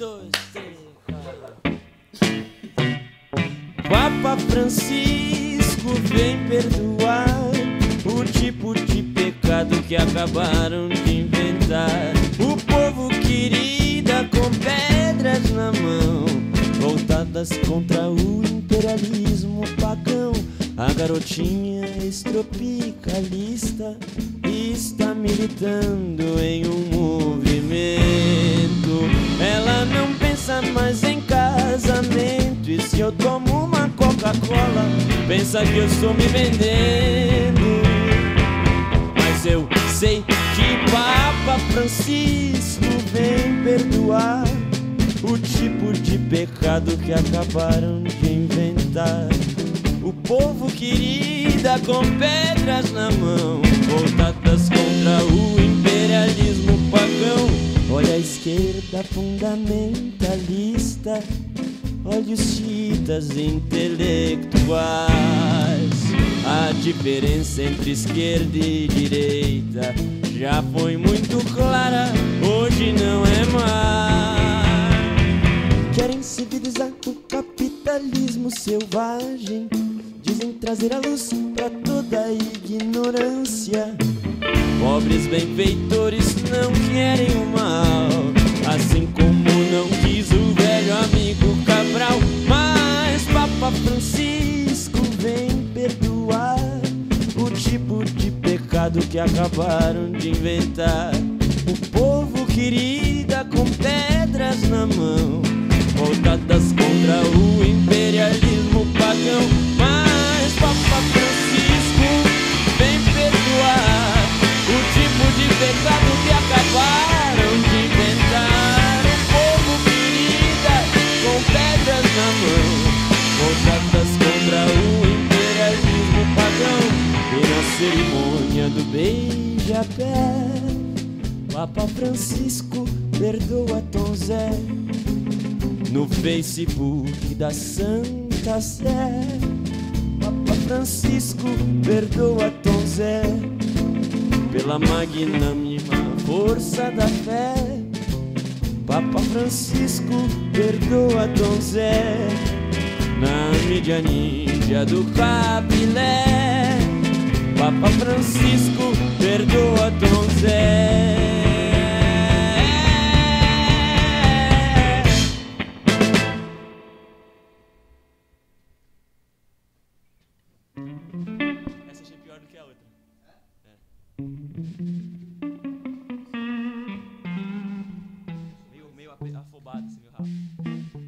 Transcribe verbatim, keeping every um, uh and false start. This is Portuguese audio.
dois, três, quatro. Papa Francisco vem perdoar o tipo de pecado que acabaram de inventar. O povo querida com pedras na mão, voltadas contra o imperialismo pagão. A garotinha estropicalista está militando em um movimento. Ela não pensa mais em casamento, e se eu tomo uma Coca-Cola, pensa que eu estou me vendendo. Mas eu sei que Papa Francisco vem perdoar o tipo de pecado que acabaram de inventar. O povo querida com pedras na mão, voltadas contra o imperialismo pagão. Olha a esquerda fundamentalista, olha os chiitas intelectuais. A diferença entre esquerda e direita já foi muito clara, hoje não é mais. Querem civilizar o capitalismo selvagem, dizem trazer a luz pra toda a ignorância. Pobres benfeitores não querem o mal, assim como não quis o velho amigo Cabral. Mas Papa Francisco vem perdoar o tipo de pecado que acabaram de inventar. O povo querida com pedras na mão, voltadas contra o imperialismo pagão. Mas Papa Francisco vem perdoar o tipo de pecado que acabaram de inventar. O povo querida com pedras na mão, voltadas contra o imperialismo pagão. E na cerimônia do beija-pé, Papa Francisco perdoa Tom Zé. No Facebook da Santa Sé, Papa Francisco perdoa Tom Zé. Pela magnânima força da fé, Papa Francisco perdoa Tom Zé. Na mídia ninja do Capilé, Papa Francisco perdoa Tom Zé. Essa achei pior do que a outra. É. Meio, meio afobado, assim, meio rápido.